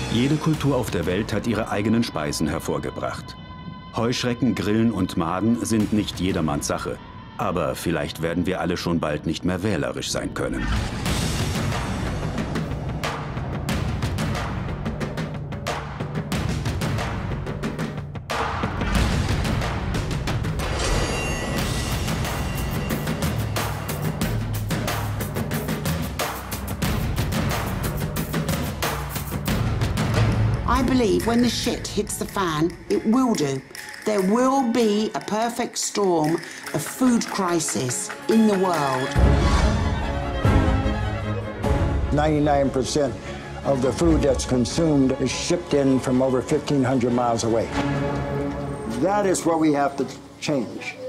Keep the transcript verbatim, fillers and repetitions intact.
Jede Kultur auf der Welt hat ihre eigenen Speisen hervorgebracht. Heuschrecken, Grillen und Maden sind nicht jedermanns Sache. Aber vielleicht werden wir alle schon bald nicht mehr wählerisch sein können. I believe when the shit hits the fan, it will do. There will be a perfect storm of food crisis in the world. ninety-nine percent of the food that's consumed is shipped in from over fifteen hundred miles away. That is what we have to change.